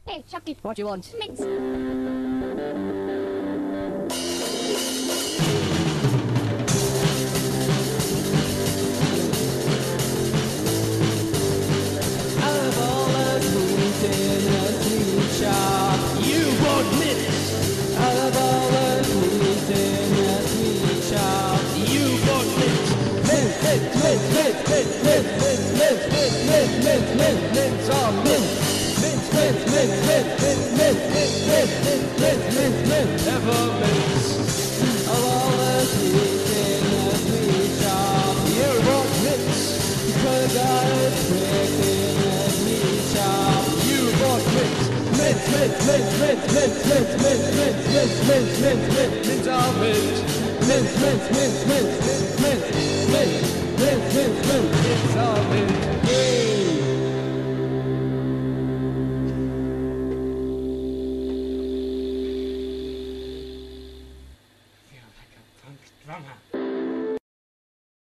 Hey, Chucky. What do you want? Mints. Out of all the sweets in a sweet shop, you bought mints. Out of all the sweets in a sweet shop, you bought mints. Mints, mints, mints, mints, mints, mints, mints, mints, mints, mints, mints, mints, mints, all mints. Mints, mints, mints, mints, mints, mints, mints, mints, mints, mints, mints, ever mints. Of all the sweets in a sweet shop, you bought mints. You could have got a trick in a sweet shop. You bought mints. Mints, mints, mints, mints, mints, mints, mints, mints, mints, mints, mints, mints, mints, all mints. Mints, mints, mints, mints, mints, mints, mints, mints, mints, mints, mints, all mints. Yay! Feel like a punk drummer.